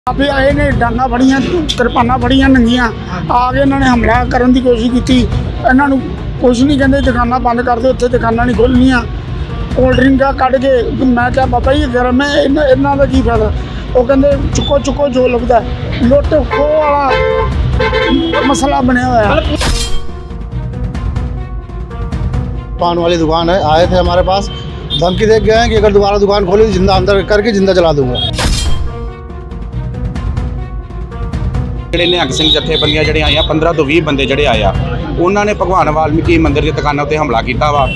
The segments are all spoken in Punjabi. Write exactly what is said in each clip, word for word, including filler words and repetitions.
आपे आए ने डांगा फड़िया किरपाना फड़िया नंगिया आ के इन्होंने हमला करने की कोशिश की। इन्हों कुछ नहीं कहते दुकाना बंद कर दो, उत्थे दुकाना नहीं खोलनिया। कोल्ड ड्रिंक कट के मैं क्या बाबा जी गर्म है, इन्हों का की फायदा। वो कहते चुको चुको जो लगता है, लुट खो वाला मसला बनया हुआ है। पान वाली दुकान है, आए थे हमारे पास, धमकी दे गए हैं कि अगर दोबारा दुकान खोली तो जिंदा अंदर करके जिंदा जला दूंगा। ਜਿਹੜੇ ਨਿਹੰਗ ਸਿੰਘ ਜਥੇਬੰਦੀਆਂ ਜਿਹੜੇ ਆਈਆਂ पंद्रह ਤੋਂ बीस ਬੰਦੇ ਜਿਹੜੇ ਆਇਆ, ਉਹਨਾਂ ਨੇ ਭਗਵਾਨ ਵਾਲਮੀਕੀ ਮੰਦਿਰ ਦੀ ਦੁਕਾਨਾਂ ਉੱਤੇ ਹਮਲਾ ਕੀਤਾ ਵਾ।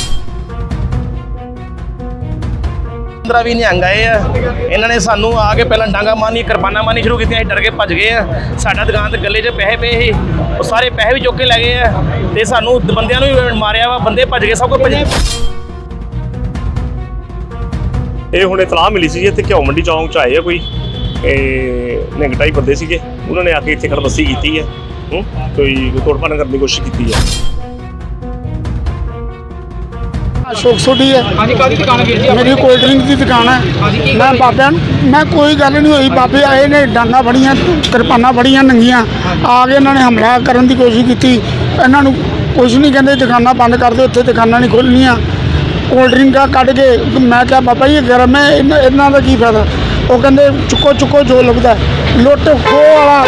पंद्रह भी निहंग आए हैं, इन्होंने सानू आके पहले डांगा मारनी किरपाना मारनी शुरू की, डर के भज गए हैं। साडा दुकान ते गले च पैसे पे ही, वो सारे पैसे भी चुक के लै गए हैं ते सानू बंदियां नूं भी मारिया वा, बंदे भज गए, सब कुछ भजे। ਇਹ ਹੁਣ ਇਤਲਾਹ ਮਿਲੀ ਸੀ ਇੱਥੇ ਘਿਓ ਮੰਡੀ ਚੌਂਕ 'ਚ ਆਏ ਆ ਕੋਈ ਨਿਹੰਗ ਢਾਈ ਬੰਦੇ ਸੀਗੇ, ਉਹਨਾਂ ਨੇ ਆ ਕੇ ਇੱਥੇ ਖੜਬਸੀ ਕੀਤੀ ਹੈ, ਕੋਈ ਤੋੜ ਭੰਨ ਕਰਨ ਦੀ ਕੋਸ਼ਿਸ਼ ਕੀਤੀ ਹੈ। अशोक सोडी है मेरी कोल्ड ड्रिंक की दुकान है। मैं बाबे मैं कोई गल नहीं हुई, बाबे आए ने डांगा फड़िया किरपाना फड़िया नंगिया आ के इन्होंने हमला करने की कोशिश की। इन्हों कुछ नहीं कहते दुकाना बंद कर दो, उत्थे दुकाना नहीं खोलनिया। कोल्ड ड्रिंक कट के मैं क्या बाबा जी गर्म है, इन्हों का की फायदा। वो कहते चुको चुको जो लगता है, लुट खो वाला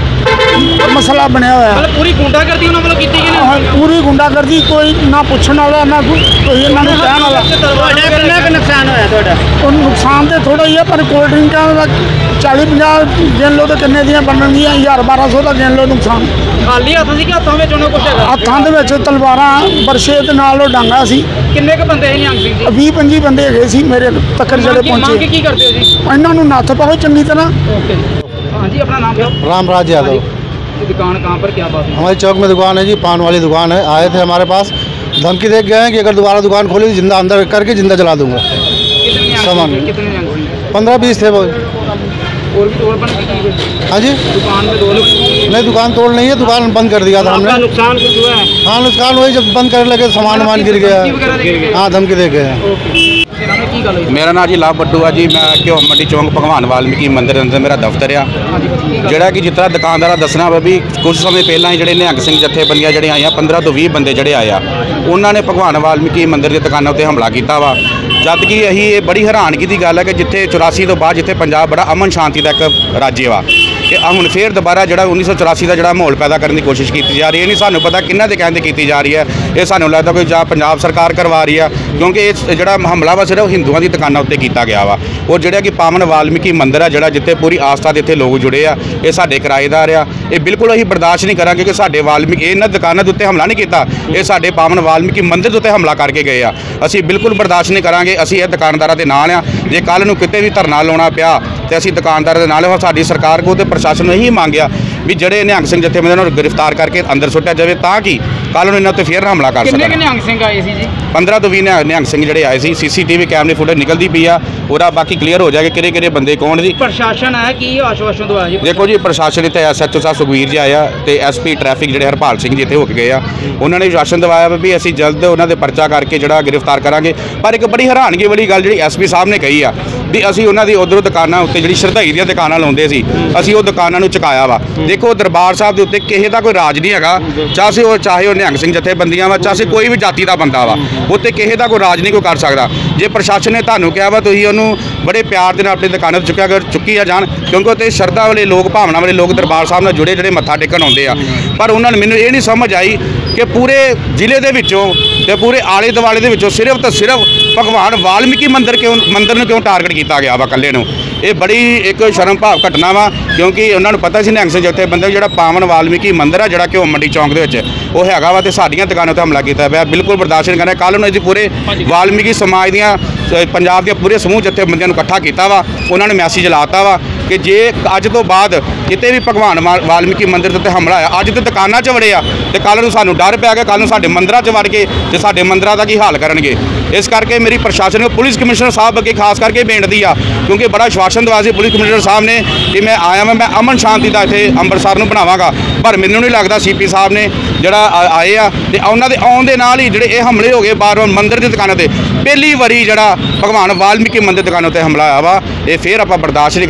मसला बनया हुआ है। पूरी गुंडागर्दी उन्होंने मतलब की कि हाँ, पूरी गुंडागर्दी, कोई ना पूछने वाला ना कोई इन्होंने कहने वाला। कितना नुकसान होया तुहाडा? नुकसान तो थोड़ा ही है, पर कोल्ड ड्रिंक का चाली पचास गिन लो तो किन्ने दियां बनन दियां, हज़ार बारह सौ का गिन लो नुकसान। खाली हत्थ सी कि हत्थों में उन्होंने कुछ हैगा? हत्थां दे विच तलवारां बरछे ते नाल डांगा सी। किन्ने क बंदे हैं निहंग सिंह जी? बीस पंजी बंदे हैगे सी मेरे तक्कर जेड़े मांग पहुंचे। की करते हो जी? इन्हां नूं नत्थ पाओ चंगी तरह। हाँ जी, अपना नाम क्या? रामराज यादव। दुकान कहाँ पर, क्या बात है? हमारी चौक में दुकान है जी, पान वाली दुकान है। आए थे हमारे पास, धमकी दे गए हैं कि अगर दोबारा दुकान खोली तो जिंदा अंदर करके जिंदा जला दूंगा। कितने निहंग सामान सिंह? कितने निहंग सिंह? पंद्रह बीस थे वो। और भी तोड़ बन की? हाँ जी, दुकान में दो लोग? नहीं दुकान तोड़ नहीं है, दुकान बंद कर दिया था हमने। नुकसान कुछ हुआ है? हाँ नुकसान वही जब बंद करने लगे सामान वामान गिर गया। हाँ धमकी दे गए हैं। मेरा नाम जी लाभ बट्टू है जी। मैं घिओ मंडी चौंक भगवान वाल्मीकि मंदिर अंदर मेरा दफ्तर आ, ਜਿਹੜਾ ਕਿ ਜਿਸ ਤਰ੍ਹਾਂ ਦੁਕਾਨਦਾਰਾਂ ਦੱਸਣਾ ਵਾ ਵੀ ਕੁਝ ਸਮੇਂ ਪਹਿਲਾਂ ਹੀ ਜਿਹੜੇ ਨਿਹੰਗ ਸਿੰਘ ਜਥੇਬੰਦੀਆਂ ਜਿਹੜੇ ਆਈਆਂ पंद्रह ਤੋਂ बीस ਬੰਦੇ ਜਿਹੜੇ ਆਇਆ, ਉਹਨਾਂ ਨੇ ਭਗਵਾਨ ਵਾਲਮੀਕੀ ਮੰਦਿਰ ਦੀ ਦੁਕਾਨਾਂ ਉੱਤੇ ਹਮਲਾ ਕੀਤਾ ਵਾ। ਜਦ ਕਿ ਅਸੀਂ ਇਹ ਬੜੀ ਹੈਰਾਨਗੀ ਦੀ ਗੱਲ ਹੈ ਕਿ ਜਿੱਥੇ ਚੁਰਾਸੀ ਤੋਂ ਬਾਅਦ ਜਿੱਥੇ ਪੰਜਾਬ ਬੜਾ ਅਮਨ ਸ਼ਾਂਤੀ ਦਾ ਇੱਕ ਰਾਜ ਵਾ, ਕਿ ਹੁਣ ਫੇਰ ਦੁਬਾਰਾ ਜਿਹੜਾ ਉੱਨੀ ਸੌ ਚੁਰਾਸੀ ਦਾ ਜਿਹੜਾ ਮਾਹੌਲ ਪੈਦਾ ਕਰਨ ਦੀ ਕੋਸ਼ਿਸ਼ ਕੀਤੀ ਜਾ ਰਹੀ ਹੈ। ਇਹ ਨਹੀਂ ਸਾਨੂੰ ਪਤਾ ਕਿਹਨਾਂ ਦੇ ਕਹਿਣ 'ਤੇ ਕੀਤੀ ਜਾ ਰਹੀ ਹੈ, ਇਹ ਸਾਨੂੰ ਲੱਗਦਾ ਕੋਈ ਜਾਂ ਪੰਜਾਬ ਸਰਕਾਰ ਕਰਵਾ ਰਹੀ ਆ, ਕਿਉਂਕਿ ਇਹ ਜਿਹੜਾ ਹਮਲਾ ਵਾ ਸਿਰਫ ਹਿੰਦੂਆਂ ਦੀ ਦੁਕਾਨਾਂ ਉੱਤੇ ਕੀਤਾ ਗਿਆ ਵਾ। ਉਹ ਜਿਹੜਾ ਕਿ ਪਾਵਨ ਵਾਲਮੀਕੀ ਮੰਦਿਰ ਆ, ਜਿਹੜਾ ਜਿੱਥੇ ਪੂਰੀ ਆਸਥਾ ਦੇ ਇੱਥੇ ਲੋਕ ਜੁੜੇ ਆ, ਇਹ ਸਾਡੇ ਕਿਰਾਏਦਾਰ ਆ। ਇਹ ਬਿਲਕੁਲ ਅਸੀਂ ਬਰਦਾਸ਼ਤ ਨਹੀਂ ਕਰਾਂਗੇ ਕਿ ਸਾਡੇ ਵਾਲਮੀਕੀ ਇਹਨਾਂ ਦੁਕਾਨਾਂ ਦੇ ਉੱਤੇ ਹਮਲਾ ਨਹੀਂ ਕੀਤਾ, ਇਹ ਸਾਡੇ ਪਾਵਨ ਵਾਲਮੀਕੀ ਮੰਦਿਰ ਦੇ ਉੱਤੇ ਹਮਲਾ ਕਰਕੇ ਗਏ ਆ। ਅਸੀਂ ਬਿਲਕੁਲ ਬਰਦਾਸ਼ਤ ਨਹੀਂ ਕਰਾਂਗੇ। ਅਸੀਂ ਇਹ ਦੁਕਾਨਦਾਰਾਂ ਦੇ ਨਾਲ ਆ। ਜੇ ਕੱਲ੍ਹ ਨੂੰ ਕਿਤੇ ਵੀ ਧਰਨਾ ਲਾਉਣਾ ਪਿਆ ਤੇ ਅਸੀਂ ਦੁਕਾਨਦਾਰਾਂ ਦੇ ਨਾਲ ਹਾਂ। ਸਾਡੀ ਸਰਕਾਰ ਕੋਲ ਤੇ ਪ੍ਰਸ਼ਾਸਨ ਨੂੰ ਇਹੀ ਮੰਗਿਆ ਵੀ ਜਿਹੜੇ ਨਿਹੰਗ ਸਿੰਘ ਜਥੇਬੰਦੀਆਂ ਨੂੰ ਗ੍ਰਿਫਤਾਰ ਕਰਕੇ ਅੰਦਰ ਸੁੱਟਿਆ ਜਾਵੇ, ਤਾਂ ਕਿ ਕੱਲ੍ਹ ਨੂੰ ਇਹਨਾਂ ਉੱਤੇ ਫੇਰ ਹਮਲਾ ਕਰ ਸਕਣ। ਕਿੰਨੇ ਨਿਹੰਗ ਸਿੰਘ ਆਏ ਸੀ ਜੀ? पंद्रह ਤੋਂ ਵੀਹ ਨਿਹੰਗ ਸਿੰਘ ਜਿਹੜੇ ਆਏ ਸੀ। ਸੀਸੀਟੀਵੀ ਕੈਮਰੇ ਫੁਟੇਜ ਨਿਕਲਦੀ ਪਈ ਆ, ਉਹਦਾ ਬਾਕੀ ਕਲੀਅਰ ਹੋ ਜਾਏਗਾ ਕਿਹੜੇ ਕਿਹੜੇ ਬੰਦੇ ਕੌਣ ਜੀ। ਪ੍ਰਸ਼ਾਸਨ ਹੈ ਕੀ ਆਸ਼ਵਾਸਨ ਦਵਾਇਆ ਜੀ? ਦੇਖੋ ਜੀ, ਪ੍ਰਸ਼ਾਸਨ ਇੱਥੇ ਐਸਐਚਓ ਸਾਹਿਬ ਸੁਖਵੀਰ ਜੀ ਆਇਆ ਤੇ ਐਸਪੀ ਟ੍ਰੈਫਿਕ ਜਿਹੜੇ ਹਰਪਾਲ ਸਿੰਘ ਜੀ ਇੱਥੇ ਹੋ ਕੇ ਗਏ ਆ। ਉਹਨਾਂ ਨੇ ਆਸ਼ਵਾਸਨ ਦਵਾਇਆ ਵੀ ਅਸੀਂ ਜਲਦ ਉਹਨਾਂ ਦੇ ਪਰਚਾ ਕਰਕੇ ਜਿਹੜਾ ਗ੍ਰਿਫਤਾਰ ਕਰਾਂਗੇ। ਪਰ ਇੱਕ ਬੜੀ ਹੈਰਾਨਗੀ ਵਾਲੀ ਗੱਲ ਜਿਹੜੀ ਐਸਪੀ ਸਾਹਿਬ ਨੇ ਕਹੀ ਆ ਵੀ ਅਸੀਂ ਉਹਨਾਂ ਦੀ ਉਧਰੋਂ ਦੁਕਾਨਾਂ ਉੱਤੇ ਜਿਹੜੀ ਸ਼ਰਧਾਈ ਦੀਆਂ ਦੁਕਾਨਾਂ ਲਾਉਂਦੇ ਸੀ, ਅਸੀਂ ਉਹ ਦੁਕਾਨਾਂ ਨੂੰ ਚੁਕਾਇਆ ਵਾ। ਦੇਖੋ ਦਰਬਾਰ ਸਾਹਿਬ ਦੇ ਉੱਤੇ ਕਿਸੇ ਦਾ ਕੋਈ ਰਾਜ ਨਹੀਂ ਹੈਗਾ, ਚਾਹੇ ਉਹ ਚਾਹੇ ਉਹ ਨਿਹੰਗ ਸਿੰਘ ਜਥੇਬੰਦੀਆਂ ਵਾ, ਚਾਹੇ ਕੋਈ ਵੀ ਜਾਤੀ ਦਾ ਬੰਦਾ ਵਾ, ਉੱਤੇ ਕਿਸੇ ਦਾ ਕੋਈ ਰਾਜ ਨਹੀਂ ਕੋਈ ਕਰ ਸਕਦਾ। ਜੇ ਪ੍ਰਸ਼ਾਸਨ ਨੇ ਤੁਹਾਨੂੰ ਕਿਹਾ ਵਾ, ਤੁਸੀਂ ਉਹਨੂੰ ਬੜੇ ਪਿਆਰ ਦੇ ਨਾਲ ਆਪਣੀ ਦੁਕਾਨਾਂ ਤੋਂ ਚੁੱਕਿਆ ਕਰ ਚੁੱਕੀ ਆ ਜਾਣ, ਕਿਉਂਕਿ ਉੱਥੇ ਸ਼ਰਧਾ ਵਾਲੇ ਲੋਕ, ਭਾਵਨਾ ਵਾਲੇ ਲੋਕ ਦਰਬਾਰ ਸਾਹਿਬ ਨਾਲ ਜੁੜੇ ਜਿਹੜੇ ਮੱਥਾ ਟੇਕਣ ਆਉਂਦੇ ਆ। ਪਰ ਉਹਨਾਂ ਨੂੰ ਮੈਨੂੰ ਇਹ ਨਹੀਂ ਸਮਝ ਆਈ ਕਿ ਪੂਰੇ ਜ਼ਿਲ੍ਹੇ ਦੇ ਵਿੱਚੋਂ ਤੇ ਪੂਰੇ ਆਲੇ ਦੁਆਲੇ ਦੇ ਵਿੱਚੋਂ ਸਿਰਫ ਤਾਂ ਸਿਰਫ ਭਗਵਾਨ ਵਾਲਮੀਕੀ ਮੰਦਿਰ ਕਿਉਂ ਮੰਦਿਰ ਨੂੰ ਕਿਉਂ ਟਾਰਗੇਟ ਕੀਤਾ ਗਿਆ ਵਾ ਇਕੱਲੇ ਨੂੰ। ਇਹ ਬੜੀ ਇੱਕ ਸ਼ਰਮ ਭਾਵ ਘਟਨਾ ਵਾ, ਕਿਉਂਕਿ ਉਹਨਾਂ ਨੂੰ ਪਤਾ ਸੀ ਨਿਹੰਗ ਸਿੰਘ ਜਥੇਬੰਦੀ ਜਿਹੜਾ ਪਾਵਨ ਵਾਲਮੀਕੀ ਮੰਦਿਰ ਆ, ਜਿਹੜਾ ਕਿ ਉਹ ਮੰਡੀ ਚੌਂਕ ਦੇ ਵਿੱਚ ਉਹ ਹੈਗਾ ਵਾ, ਤੇ ਸਾਡੀਆਂ ਦੁਕਾਨਾਂ 'ਤੇ ਹਮਲਾ ਕੀਤਾ ਪਿਆ। ਬਿਲਕੁਲ ਬਰਦਾਸ਼ਤ ਨਹੀਂ ਕਰਨਾ। ਕੱਲ੍ਹ ਨੂੰ ਅਸੀਂ ਪੂਰੇ ਵਾਲਮੀਕੀ ਸਮਾਜ ਦੀਆਂ ਪੰਜਾਬ ਦੀਆਂ ਪੂਰੇ ਸਮੂਹ ਜਥੇਬੰਦੀਆਂ ਨੂੰ ਇਕੱਠਾ ਕੀਤਾ ਵਾ। ਉਹਨਾਂ ਨੇ ਮੈਸੇਜ ਲਾਤਾ ਵਾ ਕਿ ਜੇ ਅੱਜ ਤੋਂ ਬਾਅਦ ਕਿਤੇ ਵੀ ਭਗਵਾਨ ਵਾਲਮੀਕੀ ਮੰਦਿਰ ਦੇ ਉੱਤੇ ਹਮਲਾ ਹੋਇਆ, ਅੱਜ ਤੇ ਦੁਕਾਨਾਂ 'ਚ ਵੜੇ ਆ ਤੇ ਕੱਲ੍ਹ ਨੂੰ ਸਾਨੂੰ ਡਰ ਪਿਆ ਕਿ ਕੱਲ੍ਹ ਨੂੰ ਸਾਡੇ ਮੰਦਿਰਾਂ 'ਚ ਵੜ ਕੇ ਤੇ ਸਾਡੇ ਮੰਦਿਰਾਂ ਦਾ ਕੀ ਹਾਲ ਕਰਨਗੇ। ਇਸ ਕਰਕੇ ਮੇਰੀ ਪ੍ਰਸ਼ਾਸਨ ਨੂੰ ਪੁਲਿਸ ਕਮਿਸ਼ਨਰ ਸਾਹਿਬ ਅੱਗੇ ਖਾਸ ਕਰਕੇ ਬੇਨਤੀ ਆ, ਕਿਉਂਕਿ ਬੜਾ ਆਸ਼ਵਾਸਨ ਦਵਾਇਆ ਸੀ ਪੁਲਿਸ ਕਮਿਸ਼ਨਰ ਸਾਹਿਬ ਨੇ ਕਿ ਮੈਂ ਆਇਆ ਵਾਂ, ਮੈਂ ਅਮਨ ਸ਼ਾਂਤੀ ਦਾ ਇੱਥੇ ਅੰਮ੍ਰਿਤਸਰ ਨੂੰ ਬਣਾਵਾਂਗਾ। ਪਰ ਮੈਨੂੰ ਨਹੀਂ ਲੱਗਦਾ ਸੀਪੀ ਸਾਹਿਬ ਨੇ ਜਿਹੜਾ ਆਏ ਆ ਤੇ ਉਹਨਾਂ ਦੇ ਆਉਣ ਦੇ ਨਾਲ ਹੀ ਜਿਹੜੇ ਇਹ ਹਮਲੇ ਹੋ ਗਏ ਬਾਰ-ਬਾਰ ਮੰਦਿਰ ਦੀ ਦੁਕਾਨਾਂ 'ਤੇ। ਪਹਿਲੀ ਵਾਰੀ ਜਿਹੜਾ ਭਗਵਾਨ ਵਾਲਮੀਕੀ ਮੰਦਿਰ ਦੁਕਾਨਾਂ 'ਤੇ ਹਮਲਾ ਆਇਆ ਵਾ, ਇਹ ਫੇਰ ਆਪਾਂ ਬਰਦਾਸ਼ਤ ਨਹੀਂ ਕਰਾਂਗੇ।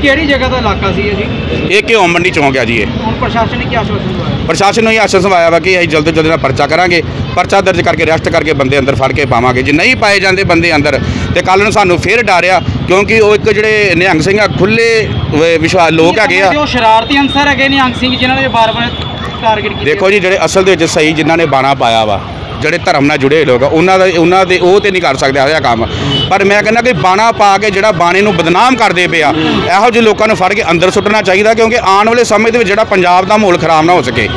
ਕਿਹੜੀ ਜਗ੍ਹਾ ਦਾ ਇਲਾਕਾ ਸੀ ਇਹ ਜੀ? ਇਹ ਘਿਓ ਮੰਡੀ ਚੌਂਕ ਆ ਜੀ। ਇਹ ਹੁਣ ਪ੍ਰਸ਼ਾਸਨ ਨੇ ਕੀ ਆਸ਼ਵਾਸਨ ਦਵਾਇਆ? ਪ੍ਰਸ਼ਾਸਨ ਨੂੰ ਇਹ ਆਸ਼ਵਾਸਨ ਆਇਆ ਵਾ ਕਿ ਅਸੀਂ ਜਲਦ ਤੋਂ ਜਲਦ ਨਾਲ ਪਰਚਾ ਕਰਾਂਗੇ, ਪਰਚਾ ਦਰਜ ਕਰਕੇ ਅਰੈਸਟ ਕਰਕੇ ਬੰਦੇ ਅੰਦਰ ਫੜ ਕੇ ਪਾਵਾਂਗੇ। ਜੇ ਨਹੀਂ ਪਾਏ ਜਾਂਦੇ ਬੰਦੇ ਅੰਦਰ ਤੇ ਕੱਲ੍ਹ ਨੂੰ ਸਾਨੂੰ ਫਿਰ ਡਰਿਆ, ਕਿਉਂਕਿ ਉਹ ਇੱਕ ਜਿਹੜੇ ਨਿਹੰਗ ਸਿੰਘ ਆ ਖੁੱਲੇ ਵਿਸ਼ਵਾਸ ਲੋਕ ਹੈਗੇ ਆ। ਜੋ ਸ਼ਰਾਰਤੀ ਅਨਸਰ ਹੈਗੇ ਨਿਹੰਗ ਸਿੰਘ ਜਿਨ੍ਹਾਂ ਨੇ ਬਾਰ-ਬਾਰ ਟਾਰਗੇਟ ਕੀਤਾ। ਦੇਖੋ ਜੀ, ਜਿਹੜੇ ਅਸਲ ਦੇ ਵਿੱਚ ਸਹੀ ਜਿਨ੍ਹਾਂ ਨੇ ਬਾਣਾ ਪਾਇਆ ਵਾ, ਜਿਹੜੇ ਧਰਮ ਨਾਲ ਜੁੜੇ ਲੋਕ ਉਹਨਾਂ ਦਾ ਉਹਨਾਂ ਦੇ ਉਹ ਤੇ ਨਹੀਂ ਕਰ ਸਕਦੇ ਇਹੋ ਜਿਹਾ ਕੰਮ। ਪਰ ਮੈਂ ਕਹਿੰਦਾ ਕਿ ਬਾਣਾ ਪਾ ਕੇ ਜਿਹੜਾ ਬਾਣੇ ਨੂੰ ਬਦਨਾਮ ਕਰਦੇ ਪਿਆ, ਇਹੋ ਜਿਹੇ ਲੋਕਾਂ ਨੂੰ ਫੜ ਕੇ ਅੰਦਰ ਸੁੱਟਣਾ ਚਾਹੀਦਾ, ਕਿਉਂਕਿ ਆਉਣ ਵਾਲੇ ਸਮੇਂ ਦੇ ਵਿੱਚ ਜਿਹੜਾ ਪੰਜਾਬ ਦਾ ਮਾਹੌਲ ਖਰਾਬ ਨਾ ਹੋ ਸਕੇ।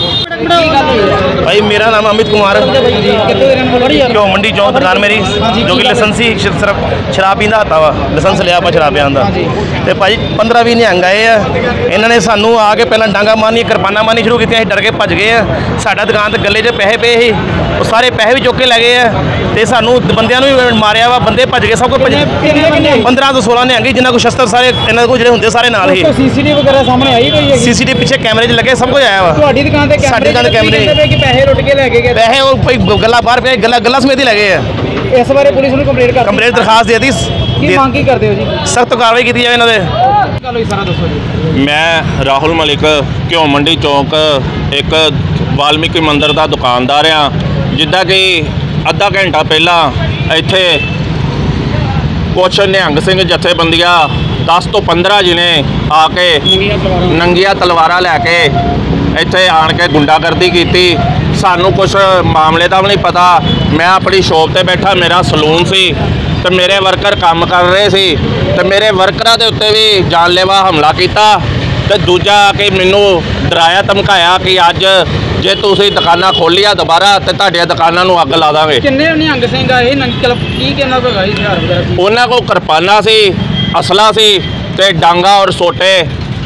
भाई मेरा नाम अमित कुमार, क्यों मंडी चौक दुकान मेरी, जो कि लाइसेंसी सिर्फ शराब पींदा आता वा, लाइसेंस लिया ਆਪਾਂ ਸ਼ਰਾਬ ਪੀਣ ਦਾ। ਤੇ ਭਾਈ ਪੰਦਰਾਂ ਵੀਹ ਨਿਹੰਗ ਆਏ ਆ, ਇਹਨਾਂ ਨੇ ਸਾਨੂੰ ਆ ਕੇ ਪਹਿਲਾਂ ਡਾਂਗਾ ਮਾਰਨੀਆਂ ਕਿਰਪਾਨਾਂ ਮਾਰਨੀ ਸ਼ੁਰੂ ਕੀਤੀਆਂ। ਅਸੀਂ ਡਰ ਕੇ ਭੱਜ ਗਏ ਆ। ਸਾਡਾ ਦੁਕਾਨ ਤੇ ਗੱਲੇ 'ਚ ਪੈਸੇ ਪਏ ਸੀ, ਉਹ ਸਾਰੇ ਪੈਸੇ ਵੀ ਚੁੱਕ ਕੇ ਲੈ ਗਏ ਆ ਤੇ ਸਾਨੂੰ ਬੰਦਿਆਂ ਨੂੰ ਵੀ ਮਾਰਿਆ ਵਾ। ਬੰਦੇ ਭੱਜ ਗਏ, ਸਭ ਕੁਝ ਭੱਜ ਪੰਦਰਾਂ ਤੋਂ ਸੋਲਾਂ ਨਿਹੰਗ ਜਿਨ੍ਹਾਂ ਕੋਲ ਸ਼ਸਤਰ ਸਾਰੇ ਇਹਨਾਂ ਕੋਲ ਜਿਹੜੇ ਹੁੰਦੇ ਸਾਰੇ ਨਾਲ ਹੀ। ਸੀਸੀਟੀਵੀ ਵਗੈਰਾ ਸਾਹਮਣੇ ਆਈ ਕੋਈ ਹੈ? ਸੀਸੀਟੀਵੀ ਪਿੱਛੇ ਕੈਮਰੇ 'ਚ ਲੱਗੇ, ਸਭ ਕੁਝ ਆਇਆ ਵਾ। ਤੁਹਾਡੀ ਦੁਕਾਨ ਤੇ ਸਾਡੀ ਦੁਕਾਨ ਤੇ ਕੈਮਰੇ ਕਿ ਪੈਸੇ ਲੁੱਟ ਕੇ ਲੈ ਕੇ ਗਏ? ਪੈਸੇ ਉਹ ਭਾਈ ਗੱਲਾਂ ਬਾਹਰ ਪਿਆ, ਗੱਲਾਂ ਗੱਲਾਂ ਸਮੇਤ ਹੀ ਲੈ ਗਏ ਆ। ਇਸ ਬਾਰੇ ਪੁਲਿਸ ਨੂੰ ਕੰਪਲੇਂਟ ਕਰ ਕੰਪਲੇਂਟ ਦਰਖਾਸਤ ਦੇ ਦਿੱਤੀ। ਕੀ ਮੰਗ ਕੀ ਕਰਦੇ ਹੋ ਜੀ? ਸਖਤ ਕਾਰਵਾਈ ਕੀਤੀ ਜਾਵੇ ਇਹਨਾਂ ਦੇ। ਗੱਲ ਹੋਈ ਸਾਰਾ ਦੱਸੋ ਜੀ। ਮੈਂ ਰਾਹੁਲ ਮਲਿਕ, ਘਿਓ ਮੰਡੀ ਚੌਂਕ ਇੱਕ ਵਾਲਮੀਕੀ ਮੰਦਿਰ ਦਾ ਦੁਕਾਨਦਾਰ ਆ। ਜਿੱਦਾਂ ਕਿ ਅੱਧਾ ਘੰਟਾ ਪਹਿਲਾਂ ਇੱਥੇ ਕੁਛ ਨਿਹੰਗ ਸਿੰਘ ਜਥੇਬੰਦੀਆਂ ਦਸ ਤੋਂ ਪੰਦਰਾਂ ਜਣੇ ਆ ਕੇ ਨੰਗੀਆਂ ਤਲਵਾਰਾਂ ਲੈ ਕੇ ਇੱਥੇ ਆਣ ਕੇ ਗੁੰਡਾਗਰਦੀ ਕੀਤੀ। ਸਾਨੂੰ ਕੁਛ ਮਾਮਲੇ ਦਾ ਵੀ ਨਹੀਂ ਪਤਾ। ਮੈਂ ਆਪਣੀ ਸ਼ੋਪ ਤੇ ਬੈਠਾ, ਮੇਰਾ ਸਲੂਨ ਸੀ ਤੇ ਮੇਰੇ ਵਰਕਰ ਕੰਮ ਕਰ ਰਹੇ ਸੀ ਤੇ ਮੇਰੇ ਵਰਕਰਾਂ ਦੇ ਉੱਤੇ ਵੀ ਜਾਨਲੇਵਾ ਹਮਲਾ ਕੀਤਾ ਤੇ ਦੂਜਾ ਕਿ ਮੈਨੂੰ ਡਰਾਇਆ ਧਮਕਾਇਆ ਕਿ ਅੱਜ ਜੇ ਤੁਸੀਂ ਦੁਕਾਨਾਂ ਖੋਲੀਆਂ ਦੁਬਾਰਾ ਤੇ ਤੁਹਾਡੀਆਂ ਦੁਕਾਨਾਂ ਨੂੰ ਅੱਗ ਲਾ ਦਾਂਗੇ। ਕਿੰਨੇ ਨਿਹੰਗ ਸਿੰਘ ਆਏ? ਨੰਕਲ ਕੀ ਕਿੰਨਾ ਕੋਈ ਗਾਈ ਹਥਿਆਰ ਵਗੈਰਾ? ਉਹਨਾਂ ਕੋਲ ਕਿਰਪਾਨਾਂ ਸੀ, ਅਸਲਾ ਸੀ ਤੇ ਡਾਂਗਾ ਔਰ ਸੋਟੇ।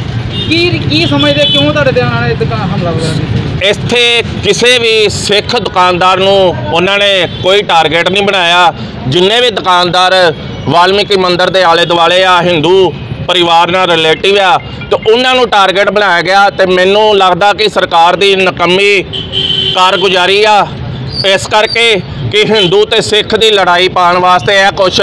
ਕੀ ਕੀ ਸਮਝਦੇ ਕਿਉਂ ਤੁਹਾਡੇ ਤੇ ਉਹਨਾਂ ਨੇ ਦੁਕਾਨ ਹਮਲਾ ਵਗੈਰਾ ਕੀਤਾ? ਇੱਥੇ ਕਿਸੇ ਵੀ ਸਿੱਖ ਦੁਕਾਨਦਾਰ ਨੂੰ ਉਹਨਾਂ ਨੇ ਕੋਈ ਟਾਰਗੇਟ ਨਹੀਂ ਬਣਾਇਆ। ਜਿੰਨੇ ਵੀ ਦੁਕਾਨਦਾਰ ਵਾਲਮੀਕੀ ਮੰਦਿਰ ਦੇ ਆਲੇ ਦੁਆਲੇ ਆ, ਹਿੰਦੂ ਪਰਿਵਾਰ ਨਾਲ ਰਿਲੇਟਿਵ ਆ, ਤੇ ਉਹਨਾਂ ਨੂੰ ਟਾਰਗੇਟ ਬਣਾਇਆ ਗਿਆ। ਤੇ ਮੈਨੂੰ ਲੱਗਦਾ ਕਿ ਸਰਕਾਰ ਦੀ ਨਕੰਮੀ ਕਾਰਗੁਜ਼ਾਰੀ ਆ, ਇਸ ਕਰਕੇ ਕਿ ਹਿੰਦੂ ਤੇ ਸਿੱਖ ਦੀ ਲੜਾਈ ਪਾਉਣ ਵਾਸਤੇ ਇਹ ਕੁਛ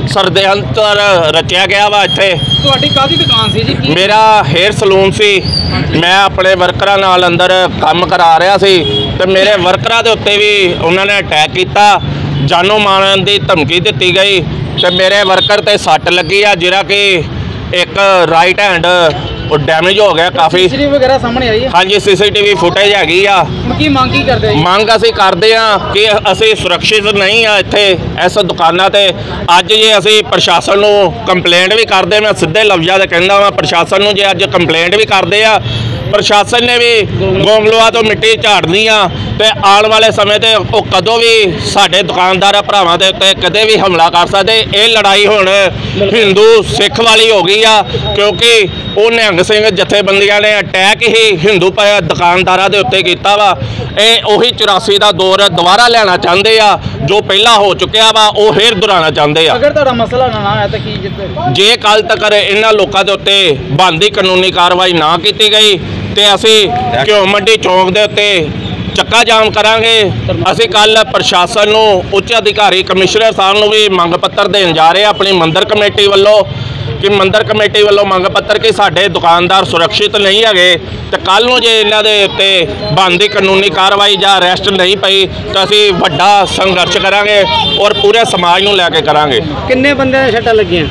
ਸਰਦਯੰਤਰ ਰਚਿਆ ਗਿਆ ਵਾ। ਇੱਥੇ ਤੁਹਾਡੀ ਕਾਹਦੀ ਦੁਕਾਨ ਸੀ ਜੀ? ਕੀ ਮੇਰਾ ਹੇਅਰ ਸਲੂਨ ਸੀ। ਮੈਂ ਆਪਣੇ ਵਰਕਰਾਂ ਨਾਲ ਅੰਦਰ ਕੰਮ ਕਰਾ ਰਿਹਾ ਸੀ ਤੇ ਮੇਰੇ ਵਰਕਰਾਂ ਦੇ ਉੱਤੇ ਵੀ ਉਹਨਾਂ ਨੇ ਅਟੈਕ ਕੀਤਾ, ਜਾਨੋਂ ਮਾਰਨ ਦੀ ਧਮਕੀ ਦਿੱਤੀ ਗਈ ਤੇ ਮੇਰੇ ਵਰਕਰ ਤੇ ਸੱਟ ਲੱਗੀ ਆ, ਜਿਹੜਾ ਕਿ ਇੱਕ ਰਾਈਟ ਹੈਂਡ ਉਹ ਡੈਮੇਜ ਹੋ ਗਿਆ ਕਾਫੀ। ਸੀਸੀਟੀਵੀ ਵਗੈਰਾ ਸਾਹਮਣੇ ਆਈ ਹੈ? ਹਾਂਜੀ, ਸੀਸੀਟੀਵੀ ਫੁਟੇਜ ਹੈਗੀ ਆ। ਹੁਣ ਕੀ ਮੰਗ ਕੀ ਕਰਦੇ ਹੋ? ਮੰਗ ਅਸੀਂ ਕਰਦੇ ਆ ਕਿ ਅਸੀਂ ਸੁਰੱਖਿਅਤ ਨਹੀਂ ਆ ਇੱਥੇ ਇਸ ਦੁਕਾਨਾਂ ਤੇ। ਅੱਜ ਜੇ ਅਸੀਂ ਪ੍ਰਸ਼ਾਸਨ ਨੂੰ ਕੰਪਲੇਂਟ ਵੀ ਕਰਦੇ, ਮੈਂ ਸਿੱਧੇ ਲਫ਼ਜ਼ਾਂ ਦੇ ਕਹਿੰਦਾ ਵਾਂ ਪ੍ਰਸ਼ਾਸਨ ਨੂੰ, ਜੇ ਅੱਜ ਕੰਪਲੇਂਟ ਵੀ ਕਰਦੇ ਆ, ਪ੍ਰਸ਼ਾਸਨ ਨੇ ਵੀ ਗੋਂਗਲੂਆਂ ਤੋਂ ਮਿੱਟੀ ਝਾੜਨੀ ਆ ਤੇ ਆਉਣ ਵਾਲੇ ਸਮੇਂ ਤੇ ਉਹ ਕਦੋਂ ਵੀ ਸਾਡੇ ਦੁਕਾਨਦਾਰਾਂ ਭਰਾਵਾਂ ਦੇ ਉੱਤੇ ਕਦੇ ਵੀ ਹਮਲਾ ਕਰ ਸਕਦੇ। ਇਹ ਲੜਾਈ ਹੁਣ ਹਿੰਦੂ ਸਿੱਖ ਵਾਲੀ ਹੋ ਗਈ ਆ, ਕਿਉਂਕਿ ਉਹ ਨਿਹੰਗ ਸਿੰਘ ਜਥੇਬੰਦੀਆਂ ਨੇ ਅਟੈਕ ਹੀ ਹਿੰਦੂ ਦੁਕਾਨਦਾਰਾਂ ਦੇ ਉੱਤੇ ਕੀਤਾ ਵਾ। ਇਹ ਉਹੀ ਚੁਰਾਸੀ ਦਾ ਦੌਰ ਦੁਬਾਰਾ ਲੈਣਾ ਚਾਹੁੰਦੇ ਆ, ਜੋ ਪਹਿਲਾਂ ਹੋ ਚੁੱਕਿਆ ਵਾ ਉਹ ਫੇਰ ਦੁਹਰਾਉਣਾ ਚਾਹੁੰਦੇ ਆ। ਅਗਰ ਤੁਹਾਡਾ ਮਸਲਾ ਨਾ ਆਇਆ ਤਾਂ ਕੀ ਜਿੱਤੇ ਜੇ ਕੱਲ ਤੱਕ ਇਹਨਾਂ ਲੋਕਾਂ ਦੇ ਉੱਤੇ ਬਣਦੀ ਕਾਨੂੰਨੀ ਕਾਰਵਾਈ ਨਾ ਕੀਤੀ ਗਈ ਤੇ ਅਸੀਂ ਘਿਓ ਮੰਡੀ ਚੌਂਕ ਦੇ ਉੱਤੇ ਚੱਕਾ ਜਾਮ ਕਰਾਂਗੇ। ਅਸੀਂ ਕੱਲ ਪ੍ਰਸ਼ਾਸਨ ਨੂੰ, ਉੱਚ ਅਧਿਕਾਰੀ ਕਮਿਸ਼ਨਰ ਸਾਹਿਬ ਨੂੰ ਵੀ ਮੰਗ ਪੱਤਰ ਦੇਣ ਜਾ ਰਹੇ ਆ ਆਪਣੀ ਮੰਦਿਰ ਕਮੇਟੀ ਵੱਲੋਂ, ਕਿ ਮੰਦਿਰ ਕਮੇਟੀ ਵੱਲੋਂ ਮੰਗ ਪੱਤਰ ਕਿ ਸਾਡੇ ਦੁਕਾਨਦਾਰ ਸੁਰੱਖਿਅਤ ਨਹੀਂ ਹੈਗੇ ਤੇ ਕੱਲ ਨੂੰ ਜੇ ਇਹਨਾਂ ਦੇ ਉੱਤੇ ਬਣਦੀ ਕਾਨੂੰਨੀ ਕਾਰਵਾਈ ਜਾਂ ਅਰੈਸਟ ਨਹੀਂ ਪਈ ਤਾਂ ਅਸੀਂ ਵੱਡਾ ਸੰਘਰਸ਼ ਕਰਾਂਗੇ ਔਰ ਪੂਰੇ ਸਮਾਜ ਨੂੰ ਲੈ ਕੇ ਕਰਾਂਗੇ। ਕਿੰਨੇ ਬੰਦੇ ਛੱਟਾਂ ਲੱਗੀਆਂ?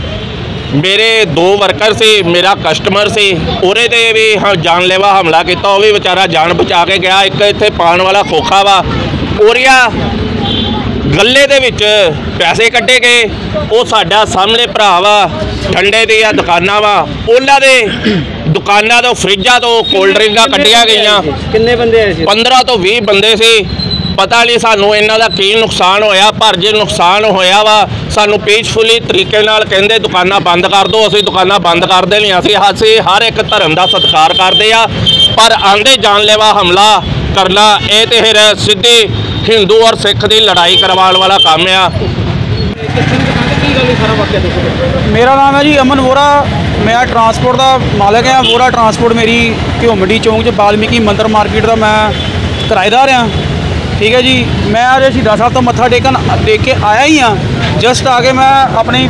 ਮੇਰੇ ਦੋ ਵਰਕਰ ਸੀ, ਮੇਰਾ ਕਸਟਮਰ ਸੀ, ਉਹਦੇ ਤੇ ਵੀ ਹਾਂ ਜਾਨਲੇਵਾ ਹਮਲਾ ਕੀਤਾ, ਉਹ ਵੀ ਵਿਚਾਰਾ ਜਾਨ ਬਚਾ ਕੇ ਗਿਆ। ਇੱਕ ਇੱਥੇ ਪਾਣ ਵਾਲਾ ਖੋਖਾ ਵਾ, ਉਹਰੀਆ ਗੱਲੇ ਦੇ ਵਿੱਚ ਪੈਸੇ ਕੱਢੇ ਗਏ। ਉਹ ਸਾਡਾ ਸਾਹਮਣੇ ਭਰਾ ਵਾ, ਠੰਡੇ ਦੀਆਂ ਦੁਕਾਨਾਂ ਵਾ, ਉਹਨਾਂ ਦੇ ਦੁਕਾਨਾਂ ਤੋਂ ਫਰਿੱਜਾਂ ਤੋਂ ਕੋਲਡ ਡਰਿੰਕਾਂ ਕੱਢੀਆਂ ਗਈਆਂ। ਕਿੰਨੇ ਬੰਦੇ ਆਏ ਸੀ? ਪੰਦਰਾਂ ਤੋਂ ਵੀਹ ਬੰਦੇ ਸੀ। ਪਤਾ ਨਹੀਂ ਸਾਨੂੰ ਇਹਨਾਂ ਦਾ ਕੀ ਨੁਕਸਾਨ ਹੋਇਆ, ਪਰ ਜੇ ਨੁਕਸਾਨ ਹੋਇਆ ਵਾ ਸਾਨੂੰ ਪੀਸਫੁਲੀ ਤਰੀਕੇ ਨਾਲ ਕਹਿੰਦੇ ਦੁਕਾਨਾਂ ਬੰਦ ਕਰ ਦਿਓ, ਅਸੀਂ ਦੁਕਾਨਾਂ ਬੰਦ ਕਰ ਦੇਣੀਆਂ। ਅਸੀਂ ਅਸੀਂ ਹਰ ਇੱਕ ਧਰਮ ਦਾ ਸਤਿਕਾਰ ਕਰਦੇ ਆ, ਪਰ ਆਂਦੇ ਜਾਨਲੇਵਾ ਹਮਲਾ ਕਰਨਾ ਇਹ ਤੇ ਫਿਰ ਸਿੱਧੀ ਹਿੰਦੂ ਔਰ ਸਿੱਖ ਦੀ ਲੜਾਈ ਕਰਵਾਉਣ ਵਾਲਾ ਕੰਮ ਆ। ਮੇਰਾ ਨਾਮ ਹੈ ਜੀ ਅਮਨ ਵੋਰਾ, ਮੈਂ ਟਰਾਂਸਪੋਰਟ ਦਾ ਮਾਲਕ ਹਾਂ। ਵੋਰਾ ਟਰਾਂਸਪੋਰਟ ਮੇਰੀ ਘਿਓ ਮੰਡੀ ਚੌਂਕ 'ਚ ਵਾਲਮੀਕੀ ਮੰਦਿਰ ਮਾਰਕੀਟ ਦਾ ਮੈਂ ਕਿਰਾਏਦਾਰ ਹਾਂ। ਠੀਕ ਹੈ ਜੀ, ਮੈਂ ਅੱਜ ਸ਼ਹੀਦਾਂ ਸਾਹਿਬ ਤੋਂ ਮੱਥਾ ਟੇਕਣ ਟੇਕ ਕੇ ਆਇਆ ਹੀ ਹਾਂ। ਜਸਟ ਆ ਕੇ ਮੈਂ ਆਪਣੀ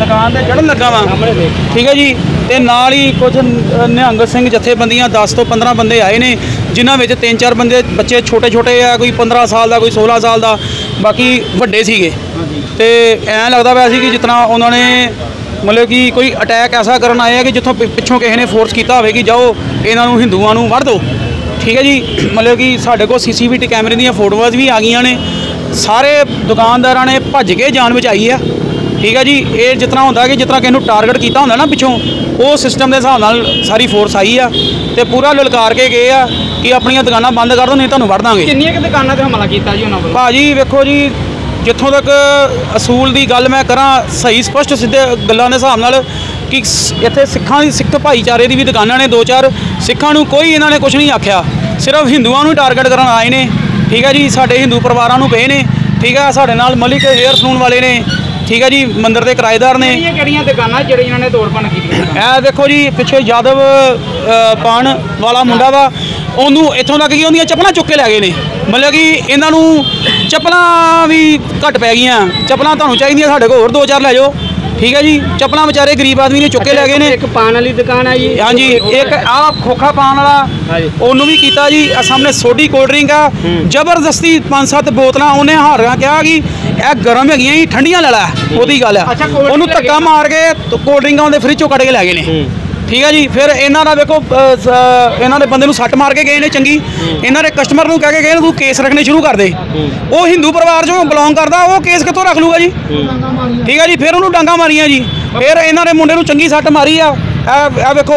ਦੁਕਾਨ ਤੇ ਚੜ੍ਹਨ ਲੱਗਾ ਵਾਂ, ਠੀਕ ਹੈ ਜੀ। ਤੇ ਨਾਲ ਹੀ ਕੁਝ ਨ- ਨਿਹੰਗ ਸਿੰਘ ਜਥੇਬੰਦੀਆਂ ਦਸ ਤੋਂ ਪੰਦਰਾਂ ਬੰਦੇ ਆਏ ਨੇ, ਜਿਨ੍ਹਾਂ ਵਿੱਚ ਤਿੰਨ ਚਾਰ ਬੰਦੇ ਬੱਚੇ ਛੋਟੇ ਛੋਟੇ ਆ, ਕੋਈ ਪੰਦਰਾਂ ਸਾਲ ਦਾ, ਕੋਈ ਸੋਲਾਂ ਸਾਲ ਦਾ, ਬਾਕੀ ਵੱਡੇ ਸੀਗੇ। ਤੇ ਐਂ ਲੱਗਦਾ ਪਿਆ ਸੀ ਕਿ ਜਿਸ ਤਰ੍ਹਾਂ ਉਹਨਾਂ ਨੇ ਮਤਲਬ ਕਿ ਕੋਈ ਅਟੈਕ ਐਸਾ ਕਰਨ ਆਏ ਆ ਕਿ ਜਿੱਥੋਂ ਪਿ- ਪਿੱਛੋਂ ਕਿਸੇ ਨੇ ਫੋਰਸ ਕੀਤਾ ਹੋਵੇ ਕਿ ਜਾਓ ਇਹਨਾਂ ਨੂੰ ਹਿੰਦੂਆਂ ਨੂੰ ਵੜ ਦਿਓ, ਠੀਕ ਹੈ ਜੀ। ਮਤਲਬ ਕਿ ਸਾਡੇ ਕੋਲ ਸੀ ਸੀ ਵੀ ਟੀ ਕੈਮਰੇ ਦੀਆਂ ਫੋਟੋਆਂ ਵੀ ਆ ਗਈਆਂ ਨੇ। ਸਾਰੇ ਦੁਕਾਨਦਾਰਾਂ ਨੇ ਭੱਜ ਕੇ ਜਾਨ ਬਚਾਈ ਆ, ਠੀਕ ਹੈ ਜੀ। ਇਹ ਜਿਸ ਤਰ੍ਹਾਂ ਹੁੰਦਾ ਕਿ ਜਿਸ ਤਰ੍ਹਾਂ ਕਿਸੇ ਨੂੰ ਟਾਰਗੇਟ ਕੀਤਾ ਹੁੰਦਾ ਨਾ ਪਿੱਛੋਂ, ਉਹ ਸਿਸਟਮ ਦੇ ਹਿਸਾਬ ਨਾਲ ਸਾਰੀ ਫੋਰਸ ਆਈ ਆ ਤੇ ਪੂਰਾ ਲਲਕਾਰ ਕੇ ਗਏ ਆ ਕਿ ਆਪਣੀਆਂ ਦੁਕਾਨਾਂ ਬੰਦ ਕਰ ਦਿਓ, ਨਹੀਂ ਤੁਹਾਨੂੰ ਵੜ ਦਾਂਗੇ। ਕਿੰਨੀਆਂ ਕਿ ਦੁਕਾਨਾਂ ਤੇ ਹਮਲਾ ਕੀਤਾ ਜੀ ਉਹਨਾਂ ਵੱਲੋਂ? ਭਾਜੀ ਵੇਖੋ ਜੀ, ਜਿੱਥੋਂ ਤੱਕ ਅਸੂਲ ਦੀ ਗੱਲ ਮੈਂ ਕਰਾਂ, ਸਹੀ ਸਪਸ਼ਟ ਸਿੱਧੇ ਗੱਲਾਂ ਦੇ ਹਿਸਾਬ ਨਾਲ ਕਿ ਸ- ਇੱਥੇ ਸਿੱਖਾਂ ਦੀ ਸਿੱਖ ਭਾਈਚਾਰੇ ਦੀ ਵੀ ਦੁਕਾਨਾਂ ਨੇ ਦੋ ਚਾਰ, ਸਿੱਖਾਂ ਨੂੰ ਕੋਈ ਇਹਨਾਂ ਨੇ ਕੁਝ ਨਹੀਂ ਆਖਿਆ, ਸਿਰਫ ਹਿੰਦੂਆਂ ਨੂੰ ਟਾਰਗੇਟ ਕਰਨ ਆਏ ਨੇ, ਠੀਕ ਹੈ ਜੀ। ਸਾਡੇ ਹਿੰਦੂ ਪਰਿਵਾਰਾਂ ਨੂੰ ਪਏ ਨੇ, ਠੀਕ ਹੈ। ਸਾਡੇ ਨਾਲ ਮਲਿਕ ਹੇਅਰ ਸਲੂਨ ਵਾਲੇ ਨੇ, ਠੀਕ ਹੈ ਜੀ, ਮੰਦਿਰ ਦੇ ਕਿਰਾਏਦਾਰ ਨੇ। ਕਿਹੜੀਆਂ ਕਿਹੜੀਆਂ ਦੁਕਾਨਾਂ ਜਿਹੜੀਆਂ ਇਹਨਾਂ ਨੇ ਤੋੜ ਭੰਨ ਕੀਤੀ? ਇਹ ਦੇਖੋ ਜੀ, ਪਿੱਛੇ ਯਾਦਵ ਅ, ਪਾਨ ਵਾਲਾ ਮੁੰਡਾ ਵਾ, ਉਹਨੂੰ ਇੱਥੋਂ ਤੱਕ ਕਿ ਉਹਦੀਆਂ ਚੱਪਲਾਂ ਚੁੱਕ ਕੇ ਲੈ ਗਏ ਨੇ। ਮਤਲਬ ਕਿ ਇਹਨਾਂ ਨੂੰ ਚੱਪਲਾਂ ਵੀ ਘੱਟ ਪੈ ਗਈਆਂ, ਚੱਪਲਾਂ ਤੁਹਾਨੂੰ ਚਾਹੀਦੀਆਂ ਸਾਡੇ ਕੋਲ ਹੋਰ ਦੋ ਚਾਰ ਲੈ ਜਾਓ, ਠੀਕ ਹੈ ਜੀ। ਚੱਪਲਾਂ ਵਿਚਾਰੇ ਗਰੀਬ ਆਦਮੀ ਨੇ ਚੁੱਕ ਕੇ ਲੈ ਗਏ ਨੇ। ਇੱਕ ਪਾਨ ਵਾਲੀ ਦੁਕਾਨ ਹੈ ਜੀ। ਹਾਂਜੀ, ਇੱਕ ਆਹ ਖੋਖਾ ਪਾਣ ਵਾਲਾ, ਉਹਨੂੰ ਵੀ ਕੀਤਾ ਜੀ। ਆਹ ਸਾਹਮਣੇ ਸੋਡੀ ਕੋਲਡ ਡਰਿੰਕ ਆ, ਜ਼ਬਰਦਸਤੀ ਪੰਜ ਸੱਤ ਬੋਤਲਾਂ ਉਹਨੇ ਹਾਰਿਆ ਕਿਹਾ ਕਿ ਇਹ ਗਰਮ ਹੈਗੀਆਂ ਜੀ, ਠੰਡੀਆਂ ਲੈ ਲੈ, ਉਹਦੀ ਗੱਲ ਆ। ਅੱਛਾ, cold drink ਉਹਨੂੰ ਲੈ ਧੱਕਾ ਗਏ। ਮਾਰ ਕੇ ਕੋਲਡ ਡਰਿੰਕਾਂ ਉਹਦੇ ਫਰਿੱਜ ਚੋਂ ਕੱਢ ਕੇ ਲੈ ਗਏ ਨੇ, ਠੀਕ ਹੈ ਜੀ। ਫਿਰ ਇਹਨਾਂ ਦਾ ਵੇਖੋ ਅ, ਸ- ਇਹਨਾਂ ਦੇ ਬੰਦੇ ਨੂੰ ਸੱਟ ਮਾਰ ਕੇ ਗਏ ਨੇ ਚੰਗੀ। ਇਹਨਾਂ ਦੇ ਕਸਟਮਰ ਨੂੰ ਕਹਿ ਕੇ ਗਏ ਨੇ ਤੂੰ ਕੇਸ ਰੱਖਣੇ ਸ਼ੁਰੂ ਕਰ ਦੇ। ਉਹ ਹਿੰਦੂ ਪਰਿਵਾਰ ਚੋਂ ਬਿਲੋਂਗ ਕਰਦਾ, ਉਹ ਕੇਸ ਕਿੱਥੋਂ ਰੱਖ ਲੂਗਾ ਜੀ, ਠੀਕ ਹੈ ਜੀ। ਫਿਰ ਉਹਨੂੰ ਡਾਂਗਾ ਮਾਰੀਆਂ ਜੀ। ਫਿਰ ਇਹਨਾਂ ਦੇ ਮੁੰਡੇ ਨੂੰ ਚੰਗੀ ਸੱਟ ਮਾਰੀ ਆ। ਇਹ ਇਹ ਵੇਖੋ,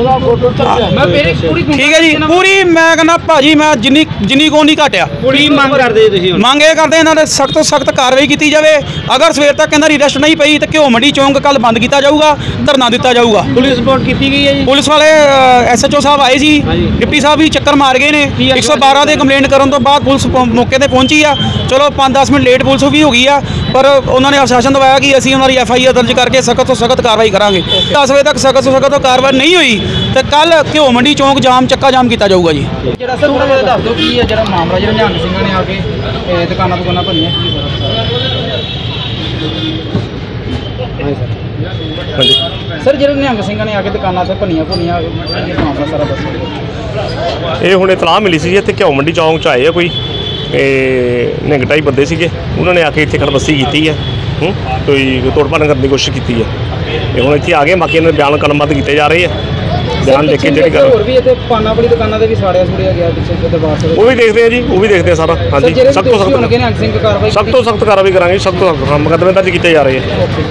ਮੈਂ ਮੇਰੇ ਪੂਰੀ ਠੀਕ ਹੈ ਜੀ। ਪੂਰੀ ਮੈਂ ਕਹਿੰਦਾ ਭਾਜੀ, ਮੈਂ ਜਿੰਨੀ ਜਿੰਨੀ ਕੋ ਨਹੀਂ ਘਟਿਆ। ਕੀ ਮੰਗ ਕਰਦੇ ਤੁਸੀਂ? ਮੰਗ ਇਹ ਕਰਦੇ ਇਹਨਾਂ ਦੇ ਸਖਤ ਤੋਂ ਸਖਤ ਕਾਰਵਾਈ ਕੀਤੀ ਜਾਵੇ। ਅਗਰ ਸਵੇਰ ਤੱਕ ਇਹਨਾਂ ਦੀ ਅਰੈਸਟ ਨਹੀਂ ਪਈ ਤਾਂ ਘਿਓ ਮੰਡੀ ਚੌਂਕ ਕੱਲ ਬੰਦ ਕੀਤਾ ਜਾਊਗਾ, ਧਰਨਾ ਦਿੱਤਾ ਜਾਊਗਾ। ਪੁਲਿਸ ਰਿਪੋਰਟ ਕੀਤੀ ਗਈ ਹੈ ਜੀ? ਪੁਲਿਸ ਵਾਲੇ ਐਸ ਐਚ ਓ ਸਾਹਿਬ ਆਏ ਸੀ, ਡਿਪਟੀ ਸਾਹਿਬ ਵੀ ਚੱਕਰ ਮਾਰ ਗਏ ਨੇ। ਇੱਕ ਸੌ ਬਾਰਾਂ ਦੇ ਕੰਪਲੇਂਟ ਕਰਨ ਤੋਂ ਬਾਅਦ ਪੁਲਿਸ ਪ- ਮੌਕੇ ਤੇ ਪਹੁੰਚੀ ਆ। ਚਲੋ ਪੰਜ ਦਸ ਮਿੰਟ ਲੇਟ ਪੁਲਿਸ ਵੀ ਹੋ ਗਈ ਆ, ਪਰ ਉਹਨਾਂ ਨੇ ਆਸ਼ਵਾਸਨ ਦਵਾਇਆ ਕਿ ਅਸੀਂ ਉਹਨਾਂ ਦੀ ਐਫ ਆਈ ਆਰ ਦਰਜ ਕਰਕੇ ਸਖਤ ਤੋਂ ਸਖਤ ਕਾਰਵਾਈ ਕਰਾਂਗੇ। ਦਸ ਵਜੇ ਤੱਕ ਸਖਤ ਤੋਂ ਸਖਤ ਕਾਰਵਾਈ ਨਹੀਂ ਹੋਈ ਤੇ ਕੱਲ ਘਿਓ ਮੰਡੀ ਚੌਂਕ ਜਾਮ ਚੱਕਾ ਜਾਮ ਕੀਤਾ ਜਾਊਗਾ ਜੀ। ਜਿਹੜਾ ਸਰ ਥੋੜਾ ਜਿਹਾ ਦੱਸ ਦਿਓ ਕੀ ਹੈ ਜਿਹੜਾ ਮਾਮਲਾ, ਜਿਹੜਾ ਨਿਹੰਗ ਸਿੰਘਾਂ ਨੇ ਆ ਕੇ ਇਹ ਦੁਕਾਨਾਂ ਦੁਕਾਨਾਂ ਭੰਨੀਆਂ ਕੀ ਹਾਂਜੀ ਸਰ? ਜਿਹੜੇ ਨਿਹੰਗ ਸਿੰਘਾਂ ਨੇ ਆ ਕੇ ਦੁਕਾਨਾਂ ਤੇ ਭੰਨੀਆਂ ਭੁੰਨੀਆਂ, ਇਹ ਮਾਮਲਾ ਸਾਰਾ ਦੱਸੋ। ਇਹ ਹੁਣ ਇਤਲਾਹ ਮਿਲੀ ਸੀ ਜੀ, ਇੱਥੇ ਘਿਓ ਮੰਡੀ ਚੌਂਕ 'ਚ ਆਏ ਆ ਕੋਈ ਇਹ ਨਿਹੰਗ ਟਾਈਪ ਬੰਦੇ ਸੀਗੇ, ਉਹਨਾਂ ਨੇ ਆ ਕੇ ਇੱਥੇ ਖੜਬਸਤੀ ਕੀਤੀ ਹੈ, ਹੂੰ ਕੋਈ ਤੋੜ ਭੰਨ ਕਰਨ ਦੀ ਕੋਸ਼ਿਸ਼ ਕੀਤੀ ਹੈ। ਇਹ ਹੁਣ ਇੱਥੇ ਆ ਗਏ, ਬਾਕੀ ਇਹਨਾਂ ਦੇ ਬਿਆਨ ਕਲਮਬੱਧ ਕੀਤੇ ਜਾ ਰਹੇ ਆ। ਬਿਆਨ ਲਿਖ ਕੇ ਜਿਹੜੀ ਗੱਲ ਹੋਰ ਵੀ ਇੱਥੇ ਪਾਨਾਂ ਵਾਲੀ ਦੁਕਾਨਾਂ ਤੇ ਵੀ ਸਾੜਿਆ ਸੁੜਿਆ ਗਿਆ ਪਿੱਛੇ ਦਰਬਾਰ ਸਾਹਿਬ। ਉਹ ਵੀ ਦੇਖਦੇ ਆ ਜੀ, ਉਹ ਵੀ ਦੇਖਦੇ ਆ ਸਾਰਾ। ਹਾਂਜੀ, ਸਖਤ ਤੋਂ ਸਖਤ ਸਖਤ ਨਿਹੰਗ ਸਿੰਘ ਕਾਰਵਾਈ ਸਖਤ ਤੋਂ ਸਖਤ ਕਾਰਵਾਈ ਕਰਾਂਗੇ, ਸਖਤ ਤੋਂ ਸਖਤ ਮੁਕੱਦਮੇ ਦਰਜ ਕੀਤੇ ਜਾ ਰਹੇ ਆ।